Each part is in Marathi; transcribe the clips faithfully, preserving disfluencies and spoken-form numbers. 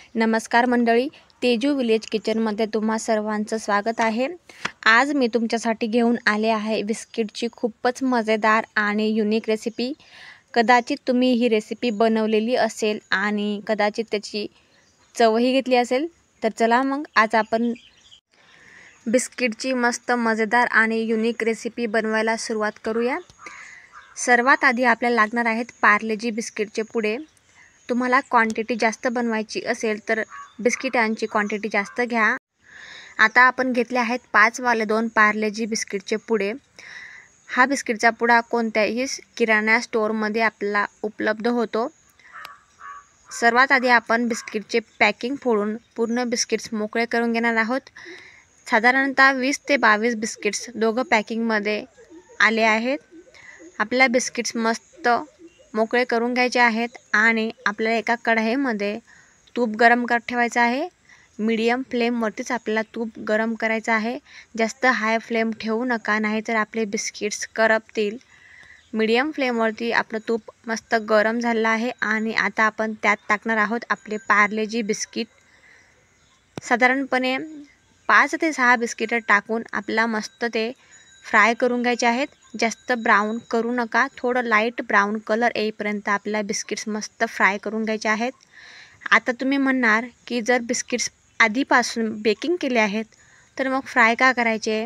नमस्कार मंडळी, तेजू विलेज किचनमध्ये तुम्हा सर्वांचं स्वागत आहे। आज मी तुमच्यासाठी घेऊन आले आहे बिस्किटची खूपच मजेदार आणि युनिक रेसिपी। कदाचित तुम्ही ही रेसिपी बनवलेली असेल आणि कदाचित त्याची चवही घेतली असेल। तर चला मग आज आपण बिस्किटची मस्त मजेदार आणि युनिक रेसिपी बनवायला सुरुवात करूया। सर्वात आधी आपल्याला लागणार आहेत पार्लेजी बिस्किटचे पुडे। तुम्हाला क्वांटिटी जास्त बनवायची असेल तर बिस्किटांची क्वांटिटी जास्त घ्या। आता आपण घेतले आहेत पाच वाले दोन पार्लेजी बिस्किटचे पुडे। हा बिस्किटचा पुडा कोणत्याही किराणा स्टोअरमध्ये आपल्याला उपलब्ध होतो। सर्वात आधी आपण बिस्किटचे पॅकिंग फोडून पूर्ण बिस्किट्स मोकळे करून घेणार आहोत। साधारणतः वीस ते बावीस बिस्किट्स दोघं पॅकिंगमध्ये आले आहेत। आपल्या बिस्किट्स मस्त मोकळे करून घ्यायचे आहेत आणि आपल्याला एका कढईमध्ये तूप गरम कर ठेवायचं आहे। मीडियम फ्लेमवरतीच आपल्याला तूप गरम करायचं आहे। जास्त हाय फ्लेम ठेवू नका, नाहीतर आपले बिस्किट्स करपतील। मीडियम फ्लेमवरती आपलं तूप मस्त गरम झालं आहे आणि आता आपण त्यात टाकणार आहोत आपले पार्लेजी बिस्किट। साधारणपणे पाच ते सहा बिस्किट टाकून आपला मस्त ते फ्राय करून घ्यायचे आहेत। जास्त ब्राउन करू नका, थोडं लाईट ब्राउन कलर येईपर्यंत आपल्या बिस्किट्स मस्त फ्राय करून घ्यायचे आहेत। आता तुम्ही म्हणणार की जर बिस्किट्स आधीपासून बेकिंग केले आहेत तर मग फ्राय का करायचे?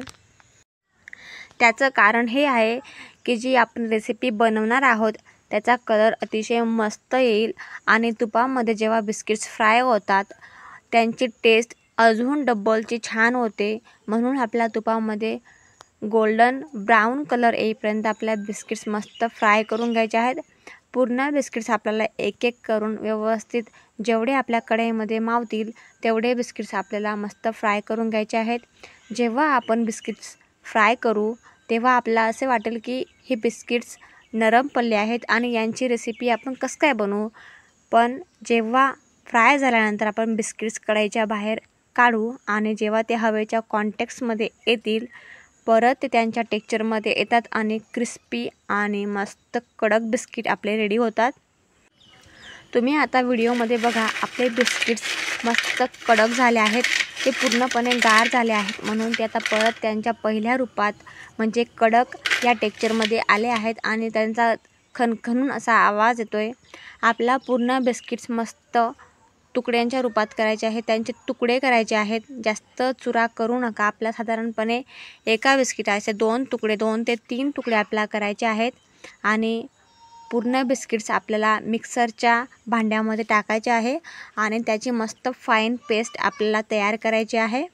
त्याचं कारण हे आहे की जी आपण रेसिपी बनवणार आहोत त्याचा कलर अतिशय मस्त येईल आणि तुपामध्ये जेव्हा बिस्किट्स फ्राय होतात त्यांची टेस्ट अजून डबलची छान होते। म्हणून आपल्या तुपामध्ये गोल्डन ब्राउन कलर येईपर्यंत आपल्या बिस्किट्स मस्त फ्राय करून घ्यायचे आहेत। पूर्ण बिस्किट्स आपल्याला एक एक करून व्यवस्थित जेवढे आपल्या कढईमध्ये मावतील तेवढे बिस्किट्स आपल्याला मस्त फ्राय करून घ्यायचे आहेत। जेव्हा आपण बिस्किट्स फ्राय करू तेव्हा आपल्याला असे वाटेल की हे बिस्किट्स नरम पडले आहेत आणि यांची रेसिपी आपण कसं काय बनवू। पण जेव्हा फ्राय झाल्यानंतर आपण बिस्किट्स कढईच्या बाहेर काढू आणि जेव्हा ते हवेच्या कॉन्टॅक्टमध्ये येतील परत ते त्यांच्या टेक्स्चरमध्ये येतात आणि क्रिस्पी आणि मस्त कडक बिस्किट आपले रेडी होतात। तुम्ही आता व्हिडिओमध्ये बघा, आपले बिस्किट्स मस्त कडक झाले आहेत, ते पूर्णपणे गार झाले आहेत म्हणून ते आता परत त्यांच्या पहिल्या रूपात म्हणजे कडक या टेक्स्चरमध्ये आले आहेत आणि त्यांचा खणखणून असा आवाज येतोय। आपला पूर्ण बिस्किट्स मस्त तुकड्यांच्या रूपात करायचे आहेत, त्यांचे तुकडे करायचे आहेत। जास्त चुरा करू नका। आपल्या साधारणपणे एका बिस्किटाचे दोन तुकडे दोन ते तीन तुकडे आपल्याला करायचे आहेत आणि पूर्ण बिस्किट्स आपल्याला मिक्सरच्या भांड्यामध्ये टाकायचे आहे आणि त्याची मस्त फाईन पेस्ट आपल्याला तयार करायची आहे।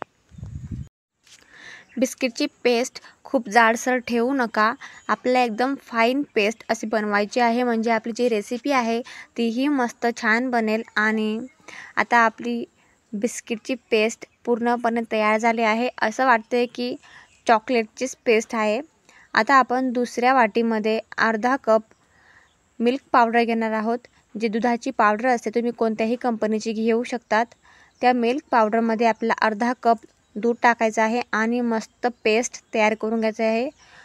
बिस्किटची पेस्ट खूप जाडसर ठेवू नका, आपल्याला एकदम फाईन पेस्ट अशी बनवायची आहे म्हणजे आपली जी रेसिपी आहे तीही मस्त छान बनेल। आणि आता आपली बिस्किटची पेस्ट पूर्णपणे तयार झाली आहे, असं वाटतंय की चॉकलेटचीच पेस्ट आहे। आता आपण दुसऱ्या वाटीमध्ये अर्धा कप मिल्क पावडर घेणार आहोत। जी दुधाची पावडर असते तुम्ही कोणत्याही कंपनीची घेऊ शकतात। त्या मिल्क पावडरमध्ये आपल्याला अर्धा कप दूध टाकायचं आहे आणि मस्त पेस्ट तयार करून घ्यायचं आहे।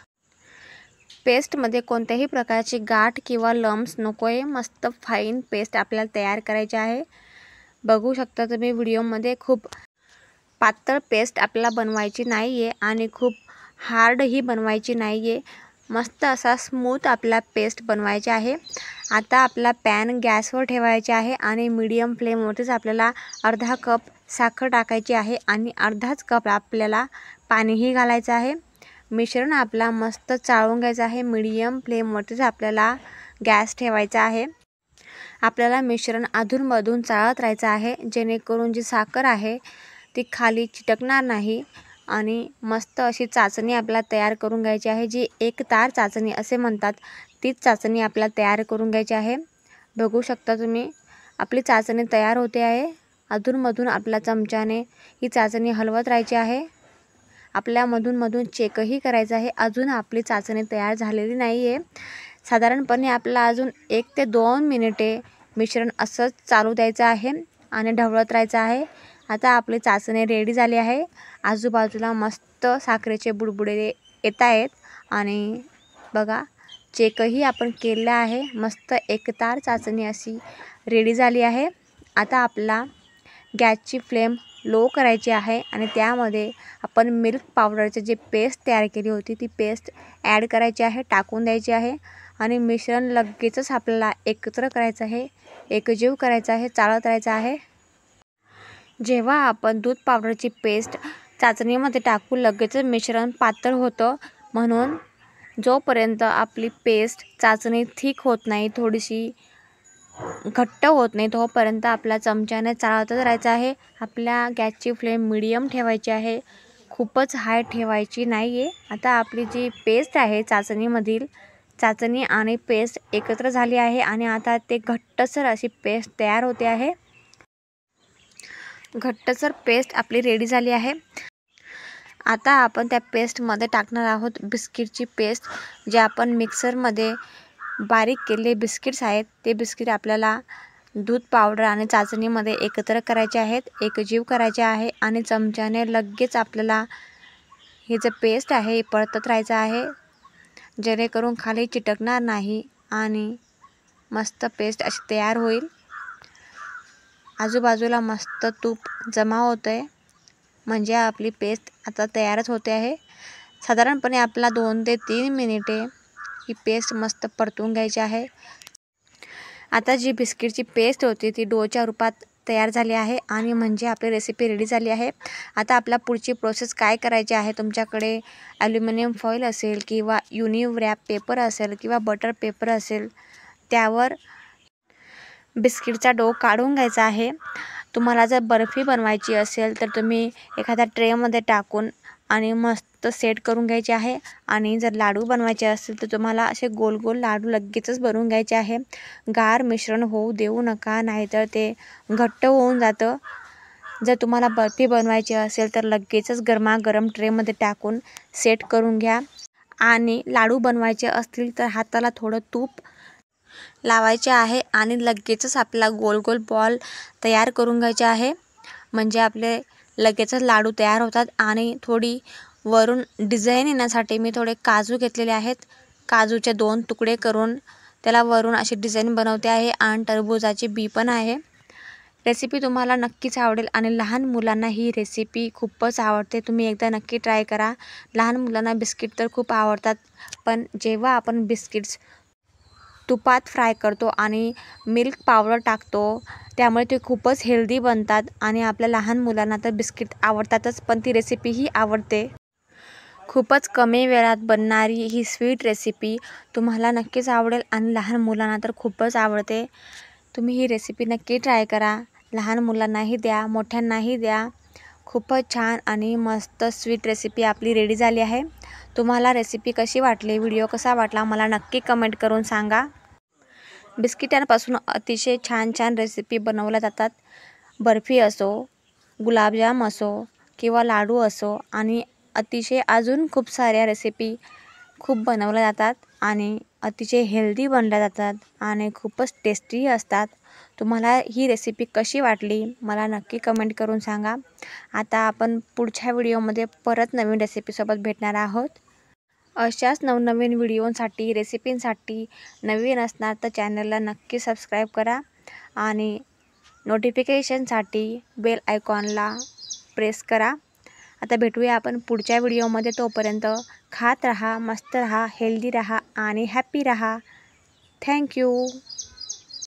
पेस्टमध्ये कोणत्याही प्रकारची गाठ किंवा लम्स नको आहे, मस्त फाईन पेस्ट आपल्याला तयार करायची आहे। बघू शकता तुम्ही व्हिडिओमध्ये खूप पातळ पेस्ट आपल्याला बनवायची नाही आहे आणि खूप हार्डही बनवायची नाही आहे, मस्त असा स्मूथ आपला पेस्ट बनवायची आहे। आता आपला पॅन गॅसवर ठेवायचे आहे आणि मीडियम फ्लेमवरतीच आपल्याला अर्धा कप साखर टाकायची आहे आणि अर्धाच कप आपल्याला पाणीही घालायचं आहे। मिश्रण आपला मस्त चाळून घ्यायचं आहे। मीडियम फ्लेमवरतीच आपल्याला गॅस ठेवायचा आहे। आपल्याला मिश्रण अधूनमधून चाळत राहायचं आहे जेणेकरून जी साखर आहे ती खाली चिटकणार नाही आणि मस्त अशी चाचणी आपल्याला तयार करून घ्यायची आहे, जी एक तार चाचणी असे म्हणतात। तीच चाचणी आपल्याला तयार करून घ्यायची आहे। बघू शकता तुम्ही आपली चाचणी तयार होते आहे। अधूनमधून आपल्या चमच्याने ही चाचणी हलवत राहायची आहे। आपल्या मधून मधून चेकही करायचं आहे, अजून आपली चाचणी तयार झालेली नाही आहे। साधारणपणे आपल्याला अजून एक ते दोन मिनिटे मिश्रण असंच चालू द्यायचं आहे आणि ढवळत राहायचं आहे। आता आपली चाचणी रेडी झाली आहे। आजूबाजूला मस्त साखरेचे बुडबुडे येत आहेत आणि बघा चेकही आपण केलेला आहे। मस्त एकतार चाचणी अशी रेडी झाली आहे। आता आपला गॅसची फ्लेम लो करायची आहे आणि त्यामध्ये आपण मिल्क पावडरची जी पेस्ट तयार केली होती ती पेस्ट ॲड करायची आहे, टाकून द्यायची आहे आणि मिश्रण लगेचच आपल्याला एकत्र करायचं आहे, एकजीव करायचं आहे, चाळत राहायचं आहे। जेव्हा आपण दूध पावडरची पेस्ट चाचणीमध्ये टाकू लगेचच मिश्रण पातळ होतं, म्हणून जोपर्यंत आपली पेस्ट चाचणी थिक होत नाही, थोडीशी घट्ट होत नाही, तोपर्यंत आपल्या चमच्याने चाळतच राहायचं आहे। आपल्या गॅसची फ्लेम मीडियम ठेवायची आहे, खूपच हाय ठेवायची नाही आहे। आता आपली जी पेस्ट आहे चाचणीमधील चाचणी आणि पेस्ट एकत्र झाली आहे आणि आता ते घट्टसर अशी पेस्ट तयार होते आहे। घट्टसर पेस्ट आपली रेडी झाली आहे। आता आपण त्या पेस्टमध्ये टाकणार आहोत बिस्किटची पेस्ट, जे आपण मिक्सरमध्ये बारीक केलेले बिस्किट्स आहेत ते बिस्किट आपल्याला दूध पावडर आणि चाचणीमध्ये एकत्र करायचे आहेत, एकजीव करायचे आहे आणि चमच्याने लगेच आपल्याला हे जे पेस्ट आहे परतत राहायचं आहे, जेणेकरून खाली चिटकणार नाही आणि मस्त पेस्ट अशी तयार होईल। आजूबाजूला मस्त तूप जमा होतंय, म्हणजे आपली पेस्ट आता तयारच होते आहे। साधारणपणे आपला दोन ते तीन मिनिटे ही पेस्ट मस्त परतून घ्यायची आहे। आता जी बिस्किटची पेस्ट होती ती डोच्या रूपात तयार झाली आहे आणि म्हणजे आपली रेसिपी रेडी झाली आहे। आता आपला पुढची प्रोसेस काय करायची आहे, तुमच्याकडे ॲल्युमिनियम फॉईल असेल किंवा युनिव रॅप पेपर असेल किंवा बटर पेपर असेल, त्यावर बिस्किटचा डो काढून घ्यायचा आहे। तुम्हाला जर बर्फी बनवायची असेल तर तुम्ही एखाद्या ट्रेमध्ये टाकून आणि मस्त सेट करून घ्यायचे आहे आणि जर लाडू बनवायचे असतील तर तुम्हाला असे गोल गोल लाडू लगेचच बनवून घ्यायचे आहे। गार मिश्रण होऊ देऊ नका, नाहीतर ते घट्ट होऊन जातं। जर तुम्हाला बर्फी बनवायची असेल तर लगेचच गरमागरम ट्रेमध्ये टाकून सेट करून घ्या आणि लाडू बनवायचे असतील तर हाताला थोडं तूप लावायचे आहे आणि लगेचच आपला गोल गोल बॉल तयार करून घ्यायचे आहे, म्हणजे आपले लगेचच लाडू तयार होतात। आणि थोडी वरून डिझाईन येण्यासाठी मी थोडे काजू घेतलेले आहेत, काजूचे दोन तुकडे करून त्याला वरून अशी डिझाईन बनवते आहे आणि टरबूजाची बी पण आहे। रेसिपी तुम्हाला नक्कीच आवडेल आणि लहान मुलांना ही रेसिपी खूपच आवडते, तुम्ही एकदा नक्की ट्राय करा। लहान मुलांना बिस्किट तर खूप आवडतात, पण जेव्हा आपण बिस्किट्स तुपात फ्राय करतो आणि मिल्क पावडर टाकतो त्यामुळे ते खूपच हेल्दी बनतात आणि आपल्या लहान मुलांना तर बिस्किट आवडतातच, पण ती रेसिपीही आवडते। खूपच कमी वेळात बनणारी ही स्वीट रेसिपी तुम्हाला नक्कीच आवडेल आणि लहान मुलांना तर खूपच आवडते। तुम्ही ही रेसिपी नक्की ट्राय करा, लहान मुलांनाही द्या, मोठ्यांनाही द्या। खूपच छान आणि मस्त स्वीट रेसिपी आपली रेडी झाली आहे। तुम्हाला रेसिपी कशी वाटली, व्हिडिओ कसा वाटला मला नक्की कमेंट करून सांगा। बिस्किटांपासून अतिशय छान छान रेसिपी बनवल्या जातात, बर्फी असो, गुलाबजाम असो किंवा लाडू असो, आणि अतिशय अजून खूप साऱ्या रेसिपी खूप बनवल्या जातात आणि अतिशय हेल्दी बनल्या जातात आणि खूपच टेस्टीही असतात। तुम्हाला ही रेसिपी कशी वाटली मला नक्की कमेंट करून सांगा। आता आपण पुढच्या व्हिडिओमध्ये परत नवीन रेसिपीसोबत भेटणार आहोत। अशाच नवनवीन व्हिडिओंसाठी रेसिपींसाठी नवीन असणार तर चॅनलला नक्की सबस्क्राईब करा आणि नोटिफिकेशनसाठी बेल आयकॉनला प्रेस करा। आता भेटूया आपण पुढच्या व्हिडिओमध्ये, तोपर्यंत खात रहा, मस्त रहा, हेल्दी रहा आणि हॅप्पी रहा। थँक्यू।